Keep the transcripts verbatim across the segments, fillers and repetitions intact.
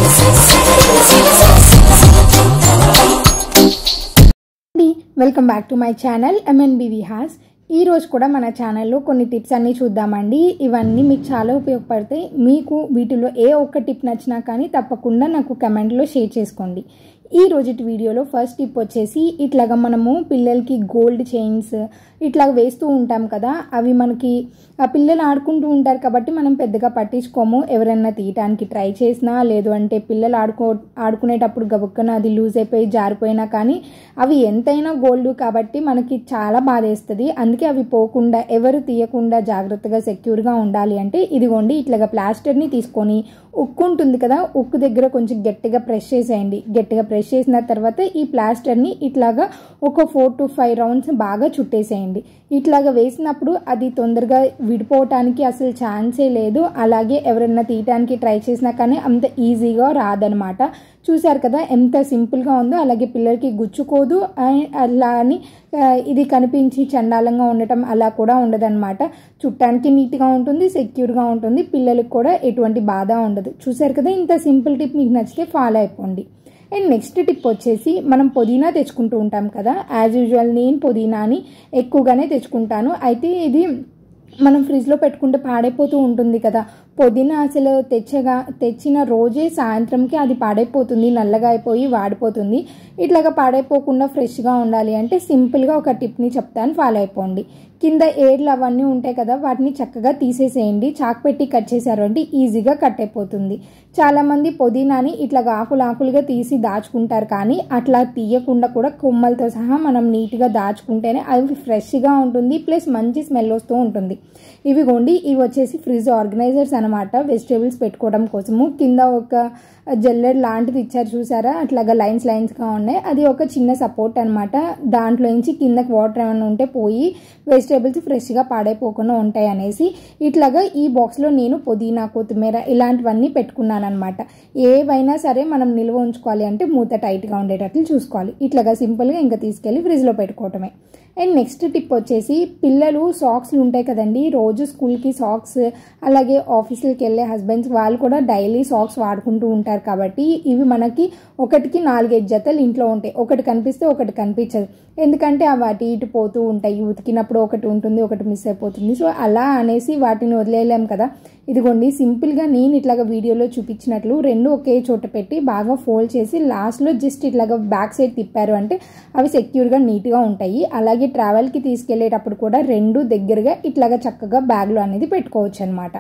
Welcome back to my channel M N B Vihas. ఈ రోజు కూడా మన ఛానల్లో కొన్ని టిప్స్ అన్నీ చూద్దామండి. ఇవన్నీ మీకు చాలా ఉపయోగపడతాయి. మీకు వీటిలో ఏ ఒక్క టిప్ నచ్చినా కానీ తప్పకుండా నాకు కమెంట్లో షేర్ చేసుకోండి. ఈ రోజుటి వీడియోలో ఫస్ట్ టిప్ వచ్చేసి, ఇట్లాగా మనము పిల్లలకి గోల్డ్ చైన్స్ ఇట్లా వేస్తూ ఉంటాం కదా, అవి మనకి ఆ పిల్లలు ఆడుకుంటూ ఉంటారు కాబట్టి మనం పెద్దగా పట్టించుకోము. ఎవరైనా తీయటానికి ట్రై చేసినా, లేదు అంటే పిల్లలు ఆడుకో ఆడుకునేటప్పుడు గబుక్కన అది లూజ్ అయిపోయి జారిపోయినా కానీ అవి ఎంతైనా గోల్డ్ కాబట్టి మనకి చాలా బాధేస్తుంది. అందుకే అవి పోకుండా, ఎవరు తీయకుండా జాగ్రత్తగా సెక్యూర్గా ఉండాలి అంటే ఇదిగోండి, ఇట్లాగా ప్లాస్టర్ని తీసుకొని ఉక్కు ఉంటుంది కదా, ఉక్కు దగ్గర కొంచెం గట్టిగా ప్రెస్ చేసేయండి. గట్టిగా ప్రెస్ చేసిన తర్వాత ఈ ప్లాస్టర్ని ఇట్లాగా ఒక ఫోర్ టు ఫైవ్ రౌండ్స్ బాగా చుట్టేసేయండి. ఇట్లాగా వేసినప్పుడు అది తొందరగా విడిపోవటానికి అసలు ఛాన్సే లేదు. అలాగే ఎవరైనా తీయటానికి ట్రై చేసినా కానీ అంత ఈజీగా రాదనమాట. చూసారు కదా ఎంత సింపుల్గా ఉందో. అలాగే పిల్లలకి గుచ్చుకోదు, అలా అని ఇది కనిపించి చండాలంగా ఉండటం అలా కూడా ఉండదన్నమాట. చుట్టానికి నీట్గా ఉంటుంది, సెక్యూర్గా ఉంటుంది, పిల్లలకు కూడా ఎటువంటి బాధ ఉండదు. చూసారు కదా, ఇంత సింపుల్ టిప్ మీకు నచ్చితే ఫాలో అయిపోండి. అండ్ నెక్స్ట్ టిప్ వచ్చేసి, మనం పుదీనా తెచ్చుకుంటూ ఉంటాం కదా, యాజ్ యూజువల్ నేను పుదీనాని ఎక్కువగానే తెచ్చుకుంటాను. అయితే ఇది మనం ఫ్రిడ్జ్లో పెట్టుకుంటే పాడైపోతూ ఉంటుంది కదా. పుదీనా అసలు తెచ్చగా తెచ్చిన రోజే సాయంత్రంకి అది పాడైపోతుంది, నల్లగా అయిపోయి వాడిపోతుంది. ఇట్లాగా పాడైపోకుండా ఫ్రెష్గా ఉండాలి అంటే సింపుల్గా ఒక టిప్ని చెప్తాను, ఫాలో అయిపోండి. కింద ఏర్లు అవన్నీ ఉంటాయి కదా, వాటిని చక్కగా తీసేసేయండి. చాక్ పెట్టి కట్ చేశారు అంటే ఈజీగా కట్ అయిపోతుంది. చాలామంది పుదీనాని ఇట్లాగా ఆకులు ఆకులుగా తీసి దాచుకుంటారు, కానీ అట్లా తీయకుండా కూడా కొమ్మలతో సహా మనం నీట్గా దాచుకుంటేనే అది ఫ్రెష్గా ఉంటుంది, ప్లస్ మంచి స్మెల్ వస్తూ ఉంటుంది. ఇవిగోండి, ఇవి వచ్చేసి ఫ్రిడ్జ్ ఆర్గనైజర్స్ అనమాట, వెజిటేబుల్స్ పెట్టుకోవడం కోసము. కింద ఒక జల్లెడ్ లాంటిది ఇచ్చారు చూసారా, అట్లాగా లైన్స్ లైన్స్గా ఉన్నాయి. అది ఒక చిన్న సపోర్ట్ అనమాట. దాంట్లో నుంచి కిందకి వాటర్ ఏమైనా ఉంటే పోయి వెజిటేబుల్స్ ఫ్రెష్గా పాడైపోకుండా ఉంటాయి అనేసి ఇట్లాగా ఈ బాక్స్లో నేను పుదీనా, కొత్తిమీర ఇలాంటివన్నీ పెట్టుకున్నాను అనమాట. ఏవైనా సరే మనం నిల్వ ఉంచుకోవాలి అంటే మూత టైట్గా ఉండేటట్లు చూసుకోవాలి. ఇట్లాగా సింపుల్గా ఇంకా తీసుకెళ్ళి ఫ్రిడ్జ్లో పెట్టుకోవటమే. అండ్ నెక్స్ట్ టిప్ వచ్చేసి, పిల్లలు సాక్స్లు ఉంటాయి కదండి, రోజు స్కూల్కి సాక్స్, అలాగే ఆఫీసులకి వెళ్ళే హస్బెండ్స్ వాళ్ళు కూడా డైలీ సాక్స్ వాడుకుంటూ ఉంటారు కాబట్టి ఇవి మనకి ఒకటికి నాలుగైదు జతలు ఇంట్లో ఉంటాయి. ఒకటి కనిపిస్తే ఒకటి కనిపించదు, ఎందుకంటే అవి అటు ఇటు పోతూ ఉంటాయి. ఉతికినప్పుడు ఒకటి ఉంటుంది, ఒకటి మిస్ అయిపోతుంది. సో అలా అనేసి వాటిని వదిలేయలేం కదా. ఇదిగోండి, సింపుల్గా నేను ఇట్లాగా వీడియోలో చూపించినట్లు రెండు ఒకే చోట పెట్టి బాగా ఫోల్డ్ చేసి లాస్ట్లో జస్ట్ ఇట్లాగా బ్యాక్ సైడ్ తిప్పారు అంటే అవి సెక్యూర్గా నీట్గా ఉంటాయి. అలాగే ట్రావెల్కి తీసుకెళ్లేటప్పుడు కూడా రెండు దగ్గరగా ఇట్లాగా చక్కగా బ్యాగ్లో అనేది పెట్టుకోవచ్చు అనమాట.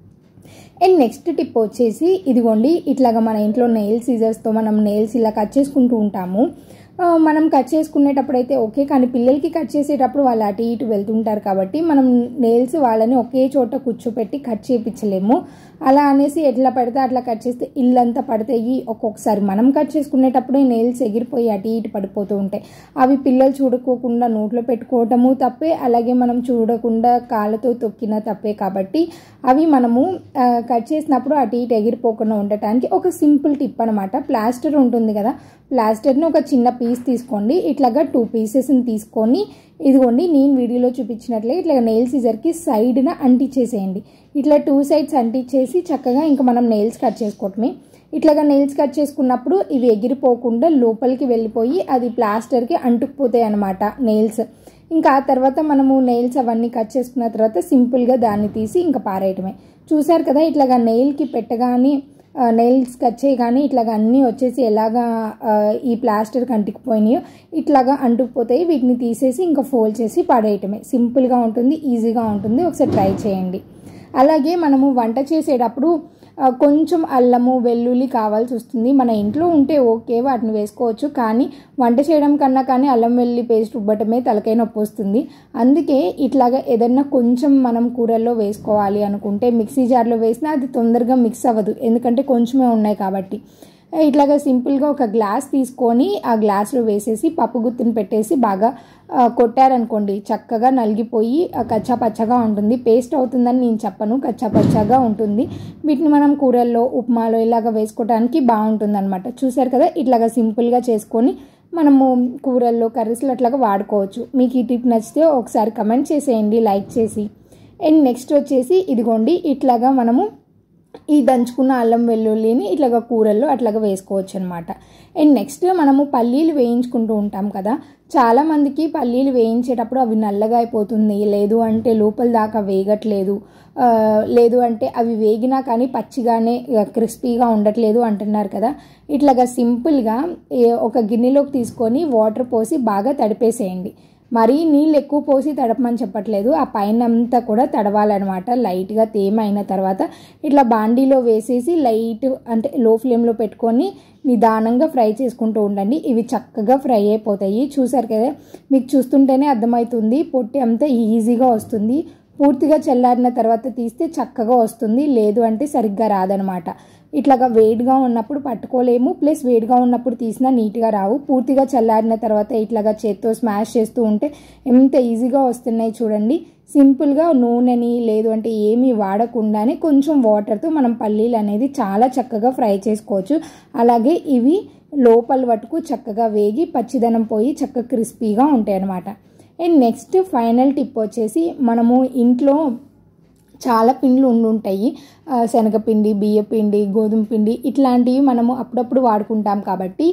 అండ్ నెక్స్ట్ టిప్ వచ్చేసి, ఇదిగోండి, ఇట్లాగా మన ఇంట్లో నెయిల్ సీజర్స్తో మనం నెయిల్స్ ఇలా కట్ చేసుకుంటూ ఉంటాము. మనం కట్ చేసుకునేటప్పుడు అయితే ఓకే, కానీ పిల్లలకి కట్ చేసేటప్పుడు వాళ్ళు అటు ఇటు వెళ్తుంటారు కాబట్టి మనం నెయిల్స్ వాళ్ళని ఒకే చోట కూర్చోపెట్టి కట్ చేయించలేము. అలా అనేసి ఎట్లా పడితే అట్లా కట్ చేస్తే ఇల్లంతా పడతాయి. ఒక్కొక్కసారి మనం కట్ చేసుకునేటప్పుడే నెయిల్స్ ఎగిరిపోయి అటు ఇటు పడిపోతూ ఉంటాయి. అవి పిల్లలు చూడకోకుండా నోట్లో పెట్టుకోవటము తప్పే, అలాగే మనం చూడకుండా కాళ్ళతో తొక్కిన తప్పే. కాబట్టి అవి మనము కట్ చేసినప్పుడు అటు ఇటు ఎగిరిపోకుండా ఉండటానికి ఒక సింపుల్ టిప్ అనమాట. ప్లాస్టర్ ఉంటుంది కదా, ప్లాస్టర్ని ఒక చిన్న పీస్ తీసుకోండి. ఇట్లాగా టూ పీసెస్ని తీసుకొని ఇదిగోండి, నేను వీడియోలో చూపించినట్లే ఇట్లా నెయిల్ సీజర్కి సైడ్న అంటించేసేయండి. ఇట్లా టూ సైడ్స్ అంటించేసి చక్కగా ఇంకా మనం నెయిల్స్ కట్ చేసుకోవటమే. ఇట్లాగా నెయిల్స్ కట్ చేసుకున్నప్పుడు ఇవి ఎగిరిపోకుండా లోపలికి వెళ్ళిపోయి అది ప్లాస్టర్కి అంటుకుపోతాయి అనమాట నెయిల్స్. ఇంకా ఆ తర్వాత మనము నెయిల్స్ అవన్నీ కట్ చేసుకున్న తర్వాత సింపుల్గా దాన్ని తీసి ఇంకా పారేయటమే. చూసారు కదా, ఇట్లాగా నెయిల్కి పెట్టగానే నెయిల్స్ కట్ చేయగానే ఇట్లాగా అన్నీ వచ్చేసి ఎలాగా ఈ ప్లాస్టర్కి అంటుకుపోయినాయో ఇట్లాగా అంటుకుపోతాయి. వీటిని తీసేసి ఇంకా ఫోల్డ్ చేసి పడేయటమే. సింపుల్గా ఉంటుంది, ఈజీగా ఉంటుంది, ఒకసారి ట్రై చేయండి. అలాగే మనము వంట చేసేటప్పుడు కొంచెం అల్లము వెల్లుల్లి కావాల్సి వస్తుంది. మన ఇంట్లో ఉంటే ఓకే, వాటిని వేసుకోవచ్చు, కానీ వంట చేయడం కన్నా కానీ అల్లం వెల్లుల్లి పేస్ట్ రుబ్బటమే తలకాయ నొప్పి వస్తుంది. అందుకే ఇట్లాగా ఏదన్నా కొంచెం మనం కూరల్లో వేసుకోవాలి అనుకుంటే మిక్సీ జార్లో వేసినా అది తొందరగా మిక్స్ అవ్వదు, ఎందుకంటే కొంచెమే ఉన్నాయి కాబట్టి. ఇట్లాగా సింపుల్గా ఒక గ్లాస్ తీసుకొని ఆ గ్లాస్లో వేసేసి పప్పు గుత్తిని పెట్టేసి బాగా కొట్టారనుకోండి, చక్కగా నలిగిపోయి కచ్చా పచ్చగా ఉంటుంది. పేస్ట్ అవుతుందని నేను చెప్పను, కచ్చా పచ్చగా ఉంటుంది. వీటిని మనం కూరల్లో, ఉప్మాలో ఇలాగ వేసుకోవడానికి బాగుంటుంది అనమాట. చూసారు కదా, ఇట్లాగా సింపుల్గా చేసుకొని మనము కూరల్లో, కర్రీస్లో అట్లాగా వాడుకోవచ్చు. మీకు ఈ టిప్ నచ్చితే ఒకసారి కమెంట్ చేసేయండి లైక్ చేసి. అండ్ నెక్స్ట్ వచ్చేసి ఇదిగోండి, ఇట్లాగా మనము ఈ దంచుకున్న అల్లం వెల్లుల్లిని ఇట్లాగా కూరల్లో అట్లాగా వేసుకోవచ్చు అనమాట. అండ్ నెక్స్ట్ మనము పల్లీలు వేయించుకుంటూ ఉంటాం కదా, చాలామందికి పల్లీలు వేయించేటప్పుడు అవి నల్లగా అయిపోతుంది, లేదు అంటే లోపల దాకా వేగట్లేదు, లేదు అంటే అవి వేగినా కానీ పచ్చిగానే క్రిస్పీగా ఉండట్లేదు అంటున్నారు కదా. ఇట్లాగా సింపుల్గా ఒక గిన్నెలోకి తీసుకొని వాటర్ పోసి బాగా తడిపేసేయండి. మరీ నీళ్ళు ఎక్కువ పోసి తడపమని చెప్పట్లేదు, ఆ పైన అంతా కూడా తడవాలన్నమాట. లైట్గా తేమ అయిన తర్వాత ఇట్లా బాండీలో వేసేసి లైట్ అంటే లో ఫ్లేమ్లో పెట్టుకొని నిదానంగా ఫ్రై చేసుకుంటూ ఉండండి. ఇవి చక్కగా ఫ్రై అయిపోతాయి. చూసారు కదా, మీకు చూస్తుంటేనే అర్థమవుతుంది, పొట్టి అంతా ఈజీగా వస్తుంది. పూర్తిగా చల్లారిన తర్వాత తీస్తే చక్కగా వస్తుంది, లేదు అంటే సరిగ్గా రాదనమాట. ఇట్లాగా వేడిగా ఉన్నప్పుడు పట్టుకోలేము, ప్లస్ వేడిగా ఉన్నప్పుడు తీసినా నీట్గా రావు. పూర్తిగా చల్లారిన తర్వాత ఇట్లాగా చేత్తో స్మాష్ చేస్తూ ఉంటే ఎంత ఈజీగా వస్తున్నాయి చూడండి. సింపుల్గా నూనెని లేదు అంటే ఏమీ వాడకుండానే కొంచెం వాటర్తో మనం పల్లీలు అనేది చాలా చక్కగా ఫ్రై చేసుకోవచ్చు. అలాగే ఇవి లోపల వరకు చక్కగా వేగి పచ్చిదనం పోయి చక్కగా క్రిస్పీగా ఉంటాయి అన్నమాట. అండ్ నెక్స్ట్ ఫైనల్ టిప్ వచ్చేసి, మనము ఇంట్లో చాలా పిండ్లు ఉండుంటాయి, శనగపిండి, బియ్యపిండి, గోధుమ పిండి ఇట్లాంటివి మనము అప్పుడప్పుడు వాడుకుంటాం కాబట్టి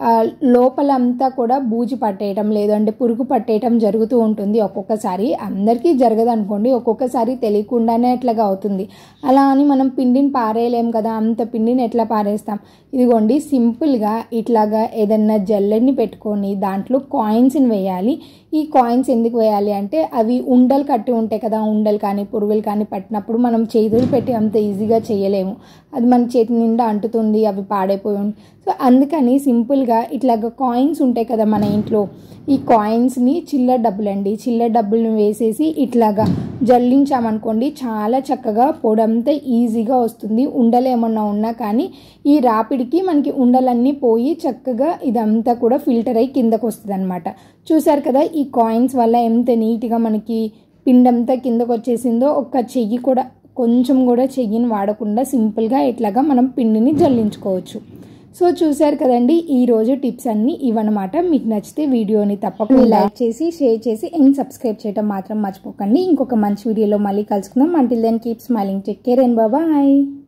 లోపలంతా కూడా బూజు పట్టేయటం లేదంటే పురుగు పట్టేయటం జరుగుతూ ఉంటుంది. ఒక్కొక్కసారి అందరికీ జరగదు అనుకోండి, ఒక్కొక్కసారి తెలియకుండానే అట్లాగా అవుతుంది. అలా అని మనం పిండిని పారేయలేం కదా, అంత పిండిని ఎట్లా పారేస్తాం? ఇదిగోండి, సింపుల్గా ఇట్లాగా ఏదన్నా జల్లెడ్ని పెట్టుకొని దాంట్లో కాయిన్స్ని వేయాలి. ఈ కాయిన్స్ ఎందుకు వేయాలి అంటే, అవి ఉండలు కట్టి ఉంటాయి కదా, ఉండలు కానీ పురుగులు కానీ పట్టినప్పుడు మనం చేతులు పెట్టి అంత ఈజీగా చేయలేము, అది మన చేతి నిండా అంటుతుంది, అవి పాడైపోయి ఉంది. సో అందుకని సింపుల్గా ఇట్లాగ కాయిన్స్ ఉంటాయి కదా మన ఇంట్లో, ఈ కాయిన్స్ని చిల్లర డబ్బులు అండి చిల్లర డబ్బులను వేసేసి ఇట్లాగా జల్లించామనుకోండి, చాలా చక్కగా పొడంతా ఈజీగా వస్తుంది. ఉండలు ఏమన్నా ఉన్నా కానీ ఈ రాపిడికి మనకి ఉండలన్నీ పోయి చక్కగా ఇదంతా కూడా ఫిల్టర్ అయ్యి కిందకు వస్తుంది అనమాట. చూసారు కదా, ఈ కాయిన్స్ వల్ల ఎంత నీట్గా మనకి పిండంతా కిందకు వచ్చేసిందో. ఒక్క చెయ్యి కూడా కొంచెం కూడా చెయ్యిని వాడకుండా సింపుల్గా ఇట్లాగా మనం పిండిని జల్లించుకోవచ్చు. సో చూసారు కదండి, ఈరోజు టిప్స్ అన్నీ ఇవన్నమాట. మీకు నచ్చితే వీడియోని తప్పకుండా లైక్ చేసి షేర్ చేసి అండ్ సబ్స్క్రైబ్ చేయడం మాత్రం మర్చిపోకండి. ఇంకొక మంచి వీడియోలో మళ్ళీ కలుసుకుందాం. Until then keep smiling, take care and bye.